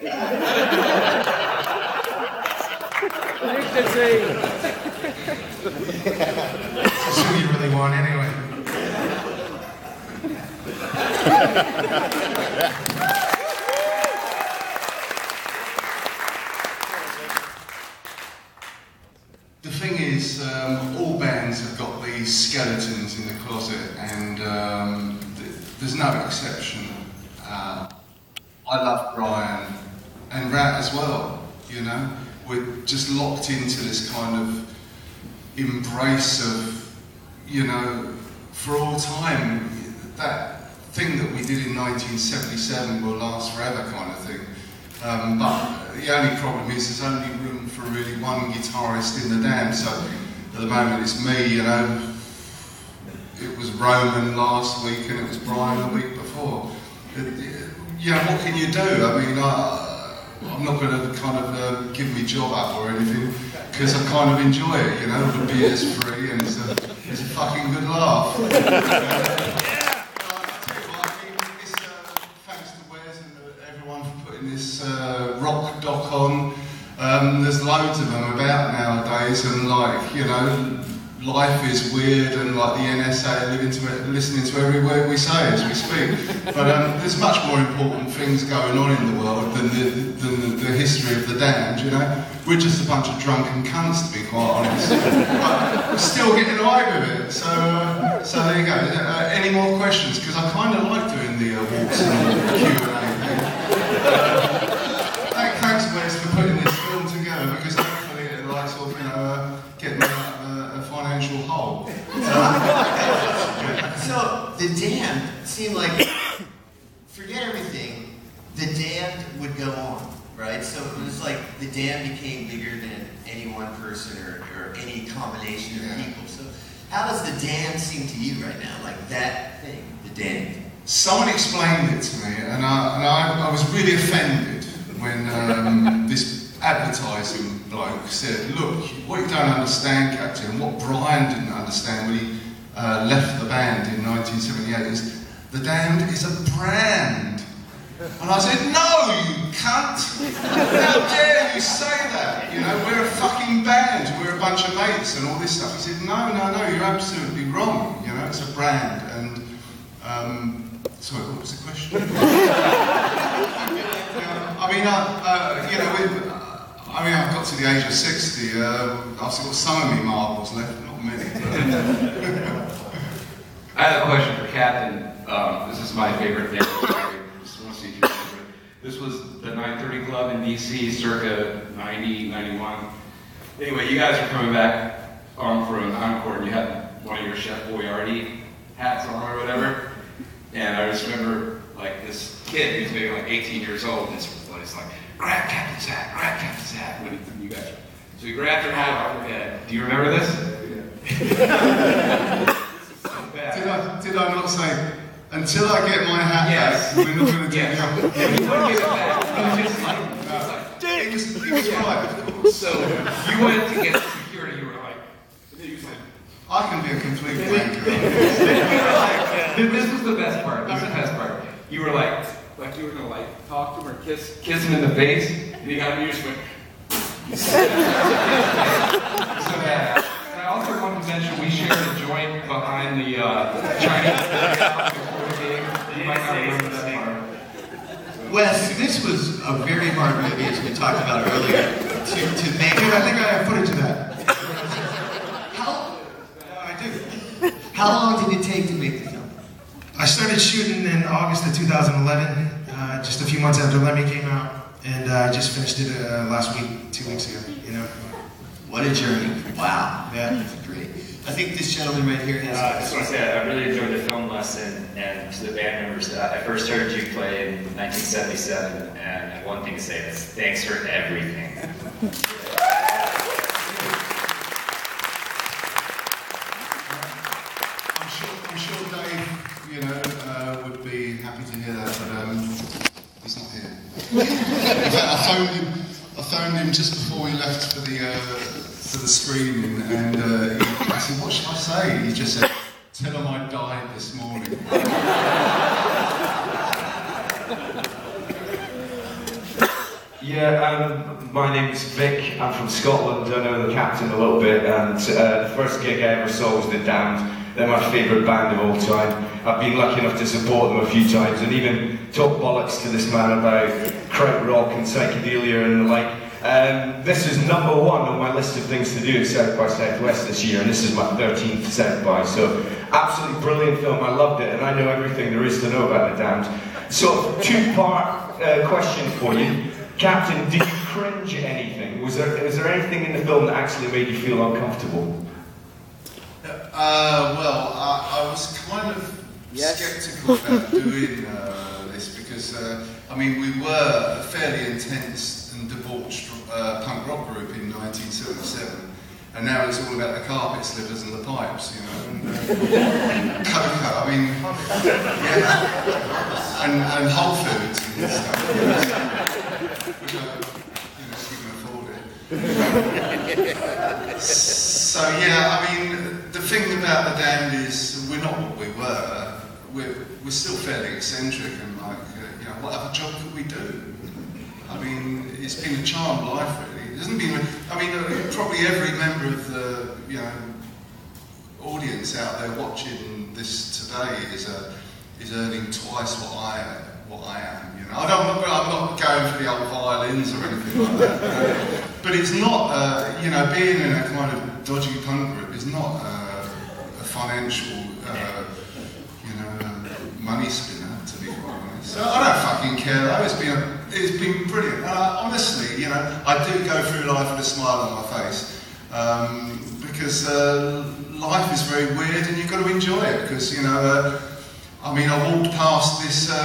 That's who you really want anyway. The thing is, all bands have got these skeletons in the closet, and there's no exception. I love Brian and Rat as well, you know. We're just locked into this kind of embrace of, you know, for all time, that thing that we did in 1977 will last forever kind of thing. But the only problem is there's only room for really one guitarist in the Damned, so at the moment it's me, you know. It was Roman last week and it was Brian the week before. You know, what can you do? I mean, I'm not going to kind of give my job up or anything, because I kind of enjoy it, you know. The beer's free and it's a fucking good laugh. Thanks to Wes and everyone for putting this rock doc on. There's loads of them about nowadays, and like, you know, life is weird, and like the NSA are listening to every word we say as we speak. But there's much more important things going on in the world than the history of the Damned, you know. We're just a bunch of drunken cunts, to be quite honest. But we're still getting away with it. So there you go. Any more questions? Because I kind of like doing the walks and Q&A thing. Thanks, Wes, for putting this film together, because hopefully it like sort of, you know, get me out of a financial hole. So the Damned seemed like, forget everything, the Damned would go on, right? So it was like the Damned became bigger than any one person or any combination of people. So how does the Damned seem to you right now? Like that thing, the Damned? Someone explained it to me, and I was really offended when this advertising bloke said, look, what you don't understand, Captain, what Brian didn't understand when he left the band in 1978 is the Damned is a brand. And I said, no, you cunt! How dare you say that? You know, we're a fucking band, we're a bunch of mates and all this stuff. He said, no, you're absolutely wrong. You know, it's a brand. And, sorry, what was the question? I've got to the age of 60, I've still got some of me marbles left, not many. I have a question for Captain. This is my favorite thing. Just want to see if you remember it. This was the 930 Club in DC, circa 90, 91. Anyway, you guys are coming back for an encore, and you had one of your Chef Boyardee hats on or whatever. And I just remember, like, this kid who's maybe like 18 years old, and it's like, grab Captain's hat, when you guys are. So you grabbed your hat off your head. Do you remember this? So bad. Did I not say, until I get my hat back, we're not going to do it? You wouldn't give it back. It was right, of course. So you went to get security, you were like, I can be a complete wanker. This was the best part. This was the best part. You were like you were gonna like talk to him or kiss him in the face, and you got you just went. So bad. And I also want to mention we shared a joint behind the Chinese before the game. You might not remember that part. Wes, this was a very hard movie, as we talked about earlier, to make. Dude, I think I have footage of that. I do. How long did it take to make the film? I started shooting in August of 2011, just a few months after Lemmy came out, and I just finished it last week, 2 weeks ago, you know. What a journey. Wow. Yeah. That's great. I think this gentleman right here has... I just want to say I really enjoyed the film lesson, and to the band members, I first heard you play in 1977, and one thing to say is thanks for everything. I'm sure Dave, you know, would be happy to hear that, but he's not here. I phoned him just before we left for the screening, and I said, what should I say? He just said, tell him I died this morning. Yeah, my name's Vic. I'm from Scotland. I know the captain a little bit, and the first gig I ever saw was The Damned. They're my favourite band of all time. I've been lucky enough to support them a few times, and even talk bollocks to this man about krautrock and psychedelia and the like. This is number 1 on my list of things to do at South by Southwest this year, and this is my 13th South by, so absolutely brilliant film. I loved it, and I know everything there is to know about The Damned. So, 2-part question for you. Captain, did you cringe at anything? Was there anything in the film that actually made you feel uncomfortable? Well, I was kind of sceptical about doing this because, I mean, we were a fairly intense and debauched punk rock group in 1977, and now it's all about the carpet slippers and the pipes, you know, and coca, I mean, yeah, and Whole Foods and stuff. Which I, you know, you can afford it. So yeah, I mean, the thing about The Damned is we're not what we were. We're still fairly eccentric and like, you know, what other job could we do? I mean, it's been a charmed life really. It hasn't been. I mean, probably every member of the, you know, audience out there watching this today is earning twice what I am, you know. I'm not going for the old violins or anything like that, you know? But it's not, you know, being in a kind of dodgy punk group is not a financial, you know, money spinner, to be quite honest. So I don't fucking care though. It's been brilliant. Honestly, you know, I do go through life with a smile on my face because life is very weird and you've got to enjoy it. Because, you know, I mean, I walked past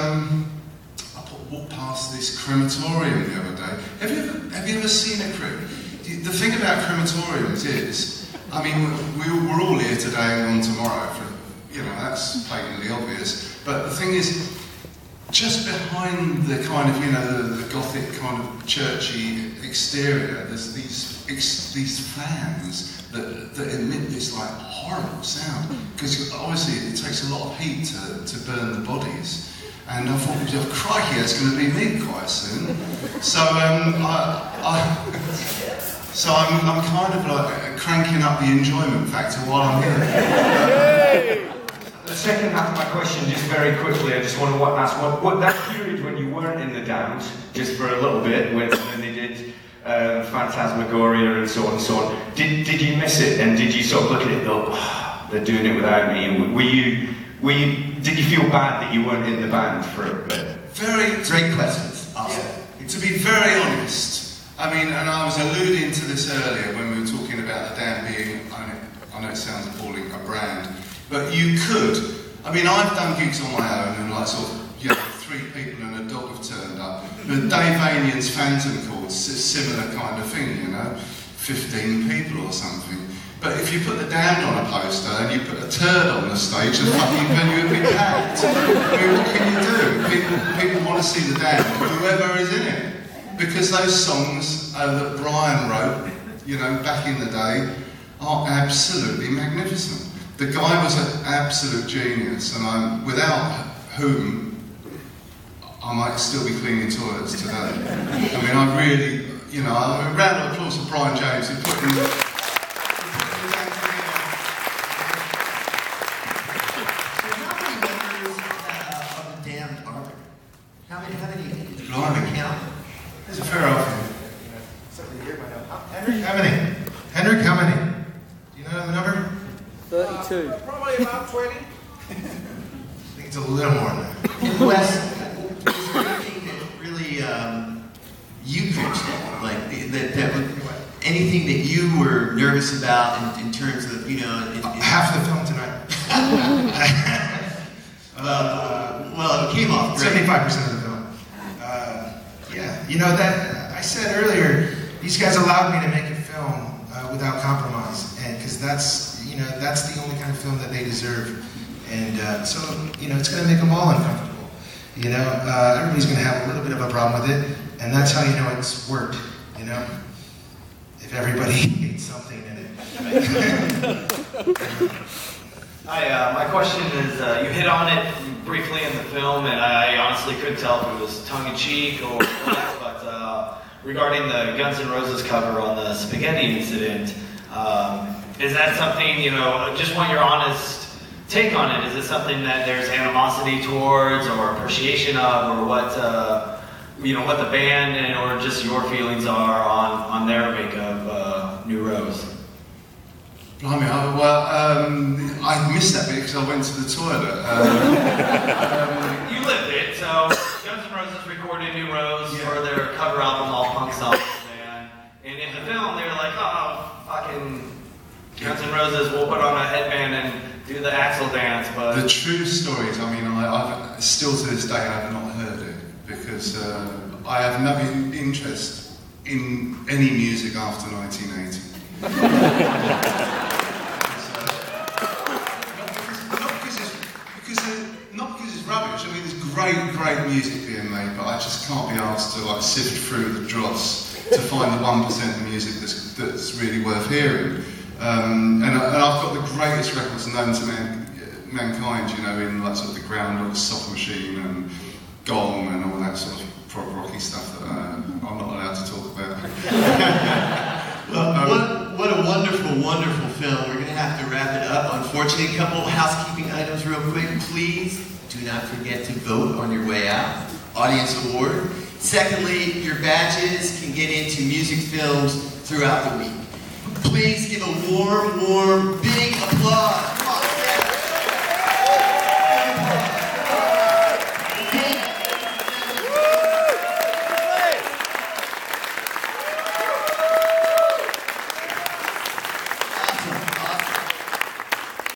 this crematorium the other day. Have you ever seen a crematorium? The thing about crematoriums is, I mean, we're all here today and gone tomorrow. You know, that's patently obvious. But the thing is, just behind the kind of, you know, the gothic kind of churchy exterior, there's these fans that emit this like horrible sound. Because obviously it takes a lot of heat to burn the bodies. And I thought, oh, crikey, that's going to be me quite soon. So I'm kind of like cranking up the enjoyment factor while I'm here. The second half of my question, just very quickly, I just want to ask, what that period when you weren't in The Damned, just for a little bit, when they did Phantasmagoria and so on and so on, did you miss it? And did you sort of look at it and go, oh, they're doing it without me? Did you feel bad that you weren't in the band for a bit? Very great questions. Awesome. Yeah. To be very honest, I mean, and I was alluding to this earlier when we were talking about The Damned being, I know it sounds appalling, a brand, but you could. I mean, I've done gigs on my own and like sort of, you know, 3 people and a dog have turned up. But Dave Vanian's Phantom Chords, a similar kind of thing, you know, 15 people or something. But if you put The Damned on a poster and you put a turd on the stage, the fucking venue would be packed. I mean, what can you do? People want to see The Damned, whoever is in it. Because those songs that Brian wrote, you know, back in the day, are absolutely magnificent. The guy was an absolute genius, and without whom I might still be cleaning toilets today. I mean, I really, you know, a round of applause for Brian James who put in the... There's a fair outfit. Henrik, how many? Do you know the number? 32. Probably about 20. I think it's a little more than that. And Wes, is there anything that really you cringed at? Like, anything that you were nervous about in terms of, you know... Half the film tonight. Well, it came off great. 75% of the film. Yeah, you know, that I said earlier, these guys allowed me to make a film without compromise, and because that's, you know, that's the only kind of film that they deserve, and so, you know, it's going to make them all uncomfortable. You know, everybody's going to have a little bit of a problem with it, and that's how you know it's worked. You know, if everybody hates something in it. Hi, my question is, you hit on it briefly in the film, and I honestly couldn't tell if it was tongue-in-cheek or what, but regarding the Guns N' Roses cover on the Spaghetti Incident. Is that something, you know, just want your honest take on it? Is it something that there's animosity towards or appreciation of, or what, you know, what the band and or just your feelings are on their make of New Rose? Blimey, I missed that bit because I went to the toilet. You lived it, so Guns N' Roses recorded New Rose for their cover album, All Punk Songs, and in the film they were like, oh, fucking Guns N' Roses, we'll put on a headband and do the Axl dance, but... The true story is, I mean, I've still to this day I have not heard it, because I have no interest in any music after 1980. Not because it's rubbish. I mean, there's great music being made, but I just can't be asked to like sift through the dross to find the 1% of music that's really worth hearing. And I've got the greatest records known to mankind, you know, in like sort of the Groundhog, Soft Machine, and Gong, and all that sort of prog rocky stuff that I'm not allowed to talk about. Well, what a wonderful film. We're going to have to wrap it up. Unfortunately, a couple of housekeeping items real quick. Please do not forget to vote on your way out. Audience award. Secondly, your badges can get into music films throughout the week. Please give a warm, big applause. Come on.